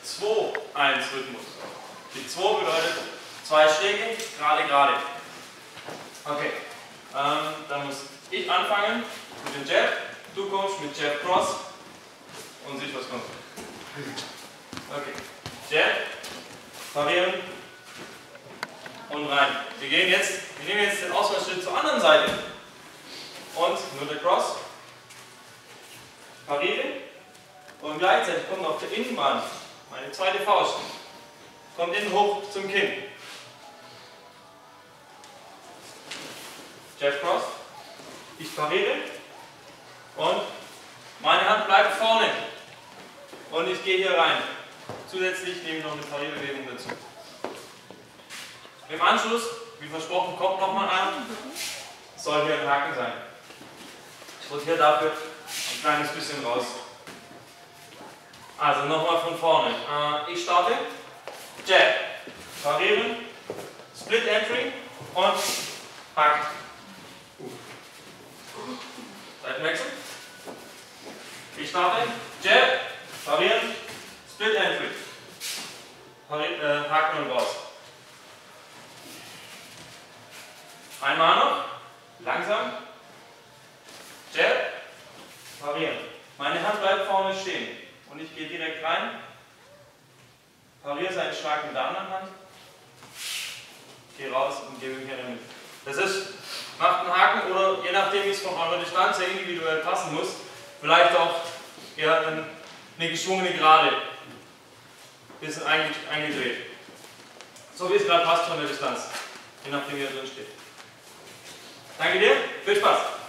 2-1-Rhythmus. Die 2 bedeutet 2 Schläge, gerade, gerade. Okay, dann muss ich anfangen mit dem Jab, du kommst mit Jab Cross und siehst, was kommt. Okay, Jab, parieren und rein. Wir nehmen jetzt den Ausfallschritt zur anderen Seite und nur der Cross, pariere und gleichzeitig kommt auf der Innenbahn meine zweite Faust, kommt innen hoch zum Kinn. Jab Cross, ich pariere und meine Hand bleibt vorne und ich gehe hier rein. Zusätzlich nehme ich noch eine Parierbewegung dazu. Im Anschluss, wie versprochen, kommt nochmal an, soll hier ein Haken sein. Ich rotiere dafür ein kleines bisschen raus. Also nochmal von vorne. Ich starte, Jab, parieren, Split Entry und Haken. Seitenwechsel. Ich starte, Jab, parieren, Split Entry. Haken und raus. Einmal noch, langsam, Jab, parieren. Meine Hand bleibt vorne stehen und ich gehe direkt rein, pariere seinen Schlag mit der anderen Hand, gehe raus und gebe ihm hier in der Mitte. Das ist, macht einen Haken oder je nachdem, wie es von eurer Distanz her individuell passen muss, vielleicht auch eher eine geschwungene Gerade, bisschen eingedreht. So wie es gerade passt von der Distanz, je nachdem, wie er drin steht. Danke dir, viel Spaß!